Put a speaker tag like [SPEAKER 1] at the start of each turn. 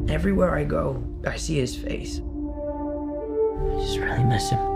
[SPEAKER 1] Everywhere I go, I see his face. I just really miss him.